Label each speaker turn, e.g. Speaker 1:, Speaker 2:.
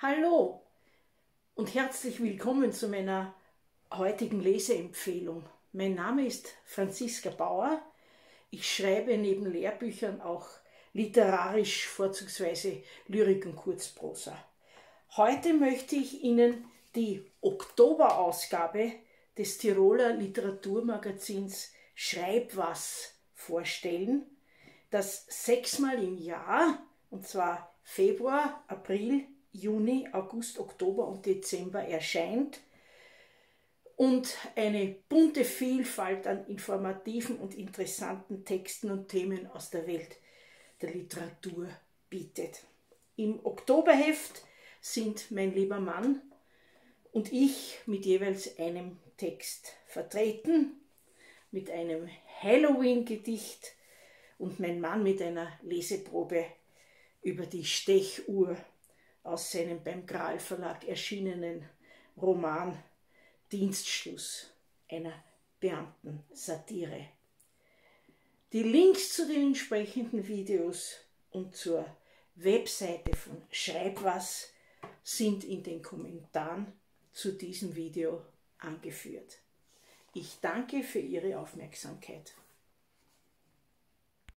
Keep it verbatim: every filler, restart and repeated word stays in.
Speaker 1: Hallo und herzlich willkommen zu meiner heutigen Leseempfehlung. Mein Name ist Franziska Bauer. Ich schreibe neben Lehrbüchern auch literarisch, vorzugsweise Lyrik und Kurzprosa. Heute möchte ich Ihnen die Oktoberausgabe des Tiroler Literaturmagazins Schreibwas vorstellen, das sechsmal im Jahr, und zwar Februar, April, Juni, August, Oktober und Dezember erscheint und eine bunte Vielfalt an informativen und interessanten Texten und Themen aus der Welt der Literatur bietet. Im Oktoberheft sind Mein lieber Mann und ich mit jeweils einem Text vertreten, mit einem Halloween-Gedicht und mein Mann mit einer Leseprobe über die Stechuhr aus seinem beim Gral Verlag erschienenen Roman Dienstschluss, einer Beamtensatire. Die Links zu den entsprechenden Videos und zur Webseite von Schreibwas sind in den Kommentaren zu diesem Video angeführt. Ich danke für Ihre Aufmerksamkeit.